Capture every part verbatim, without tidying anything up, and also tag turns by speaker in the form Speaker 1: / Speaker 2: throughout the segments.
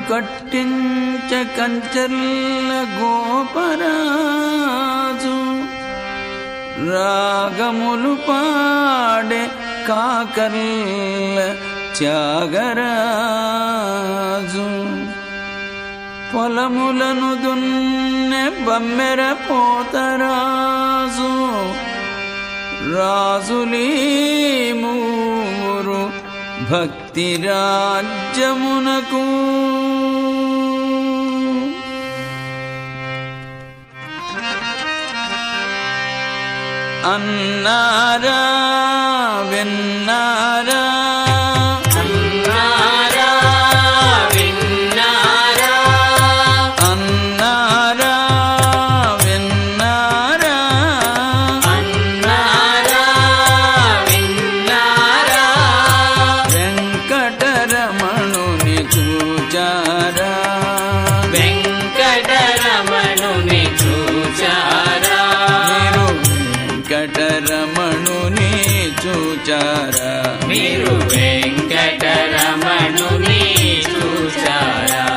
Speaker 1: కట్టించ కంచర్ల గోపరాజు రాగములు పాడే కాకర్ల త్యాగరాజు పొలములను దున్నె బమ్మెర పోతరాజు రాజులీ మూరు భక్తి రాజ్యమునకు అన్నారా విన్నారా
Speaker 2: అన్నారా విన్నారా
Speaker 1: అన్నారా విన్నారా
Speaker 2: అన్నారా విన్నారా
Speaker 1: వెంకటరమణుని చూచారా
Speaker 2: వెంకటరమణుని చూచారా
Speaker 1: వెంకటరమణుని చూచారా
Speaker 2: మీరు వెంకటరమణుని చూచారా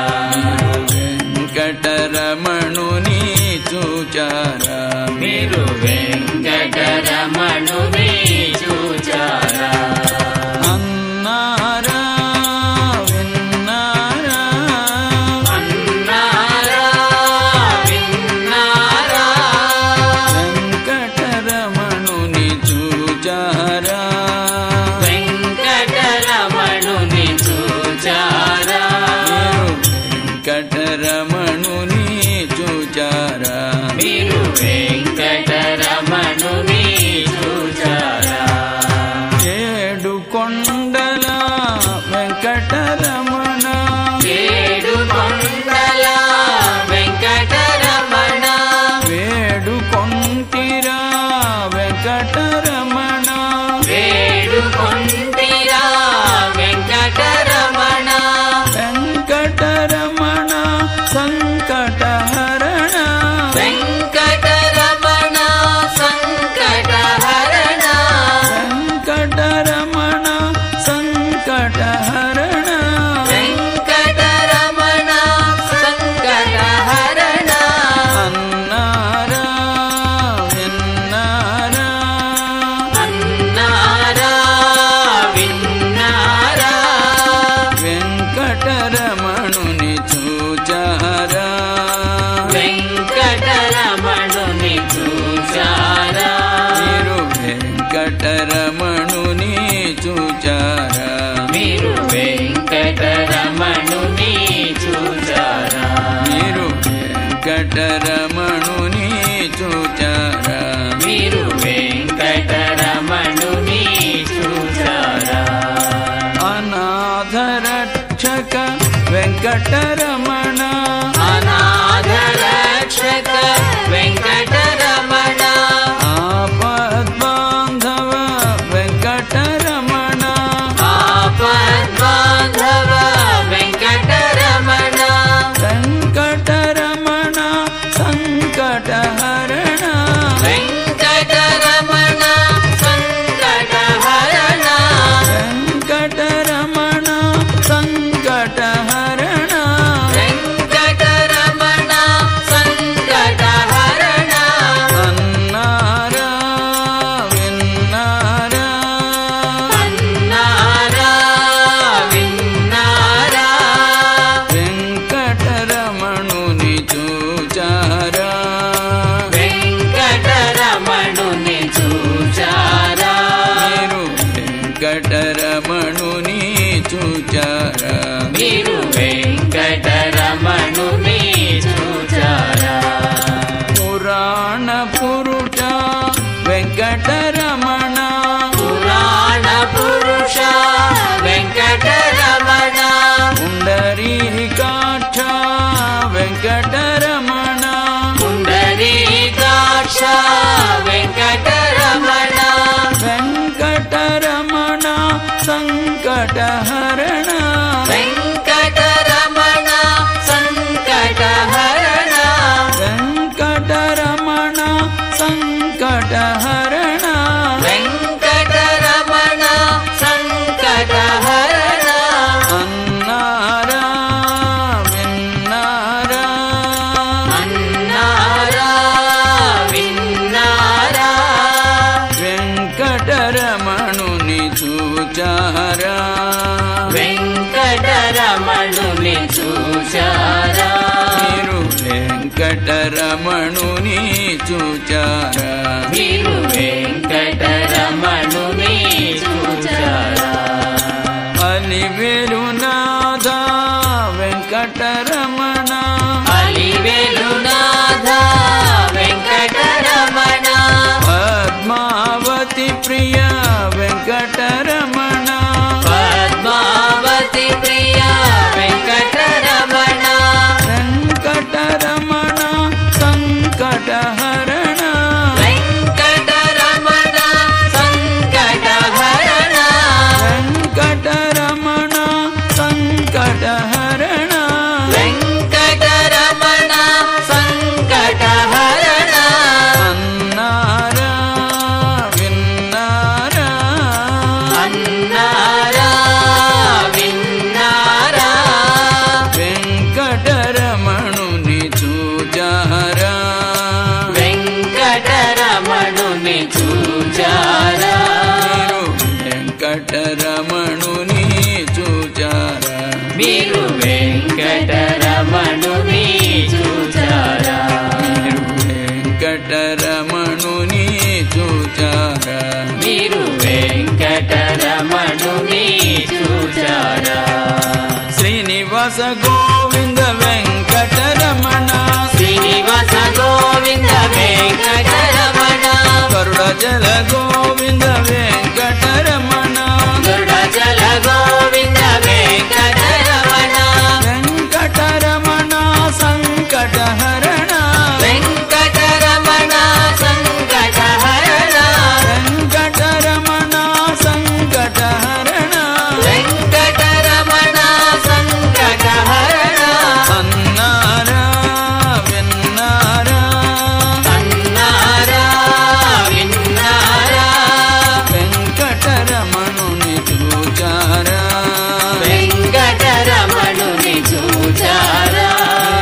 Speaker 1: వెంకటరమణుని చూచారా
Speaker 2: మీరు వెంకటరమణుని చూచారా
Speaker 1: అన్నారా విన్నారా
Speaker 2: అన్నారా విన్నారా
Speaker 1: వెంకటరమణుని చూచారా
Speaker 2: వెంకటరమణుని చూచారా
Speaker 1: వెంకటరమణుని చూచారా
Speaker 2: మీరు వెంకటరమణుని చూచారా
Speaker 1: ఏడు కొండల వెంకటరమణ
Speaker 2: ఏడు కొండల వెంకటరమణ
Speaker 1: వేడు కొంటిరా వెంకటరమణ
Speaker 2: వేడు కొంటిరా వెంకటరమణ
Speaker 1: వెంకటరమణ సంకటహరణ
Speaker 2: వెంకటరమణ సంకటహరణ
Speaker 1: వెంకటరమణ సంకటహరణ
Speaker 2: వెంకటరమణ సంకటహరణ
Speaker 1: అన్నారా విన్నారా
Speaker 2: అన్నారా విన్నారా
Speaker 1: వెంకటరమణుని చూచారా
Speaker 2: వెంకటరమణుని చూచారా
Speaker 1: మీరు వెంకటరమణుని చూచారా
Speaker 2: మీరు వెంకటరమణుని చూచారా
Speaker 1: మీరు వెంకటరమణుని చూచారా
Speaker 2: మీరు వెంకటరమణుని చూచారా
Speaker 1: అనాథ రక్షక వెంకటరమణ
Speaker 2: అనాథ రక్షక వెంకటరమణ
Speaker 1: ఆపద్బాంధవ వెంకటరమణ
Speaker 2: ఆపద్బాంధవ వెంకటరమణ
Speaker 1: వెంకటరమణ సంకటహరణ
Speaker 2: వెంకటరమణ సంకటహరణ
Speaker 1: వెంకటరమణ సంకటహరణ
Speaker 2: వెంకటరమణ సంకటహరణ
Speaker 1: అన్నారా విన్నారా
Speaker 2: అన్నారా విన్నారా
Speaker 1: వెంకటరమణుని చూచారా
Speaker 2: వెంకటరమణుని చూచారా
Speaker 1: మీరు వెంకటరమణుని చూచారా
Speaker 2: మీరు వెంకటరమణుని చూచారా
Speaker 1: పురాణ పురుష వెంకటరమణ
Speaker 2: పురాణ పురుష వెంకటరమణ
Speaker 1: పుండరీకాక్ష వెంకటరమణ
Speaker 2: పుండరీకాక్ష వెంకటరమణ
Speaker 1: వెంకటరమణ సంకటహరణ
Speaker 2: వెంకటరమణ సంకటహరణ
Speaker 1: వెంకటరమణ సంకటహరణ
Speaker 2: వెంకటరమణ సంకటహరణ
Speaker 1: అన్నారా వెంకటరమణుని చూచారా
Speaker 2: మీరు వెంకటరమణుని చూచారా
Speaker 1: అలివేలు నాథ వెంకటరమణ
Speaker 2: అలివేలు నాథ వెంకటరమణ
Speaker 1: పద్మావతి ప్రియ వెంకటరమణ
Speaker 2: పద్మావతి ప్రియ వెంకటరమణ
Speaker 1: వెంకటరమణ సంకటహరణ
Speaker 2: వెంకటరమణ సంకటహరణ
Speaker 1: వెంకటరమణ సంకటహరణ
Speaker 2: వెంకటరమణ సంకటహరణ
Speaker 1: అన్నారా విన్నారా
Speaker 2: అన్నారా విన్నారా
Speaker 1: వెంకటరమణుని చూచారా
Speaker 2: వెంకటరమణుని చూచారా
Speaker 1: మీరు వెంకటరమణుని చూచారా
Speaker 2: మీరు వెంకటరమణుని చూచారా
Speaker 1: మీరు వెంకటరమణుని చూచారా
Speaker 2: మీరు వెంకటరమణుని చూచారా
Speaker 1: శ్రీనివాస గోవింద వెంకటరమణ
Speaker 2: శ్రీనివాస గోవింద వెంకటరమణ
Speaker 1: గరుడజల గోవింద వెంకటరమణ
Speaker 2: గరుడజల గోవింద వెంకటరమణ
Speaker 1: వెంకటరమణ సంకటహరణ
Speaker 2: వెంకటరమణ సంకటహరణ
Speaker 1: వెంకటరమణ సంకటహరణ
Speaker 2: వెంకటరమణ సంకటహరణ
Speaker 1: అన్నారా విన్నారా
Speaker 2: అన్నారా విన్నారా
Speaker 1: వెంకటరమణుని చూచారా
Speaker 2: వెంకటరమణుని చూచారా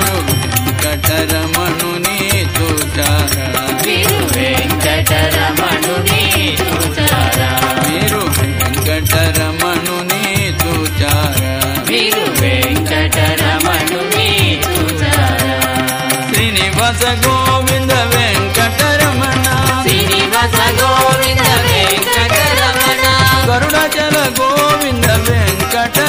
Speaker 1: వెంకటరమణుని చూచారా
Speaker 2: మీరు వెంకటరమణుని చూచారా
Speaker 1: మీరు వెంకటరమణుని చూచారా
Speaker 2: మీరు వెంకటరమణుని చూచారా
Speaker 1: శ్రీనివాస గోవింద వెంకటరమణ
Speaker 2: శ్రీనివాస గోవింద వెంకటరమణ
Speaker 1: గరుడచల గోవింద వెంకట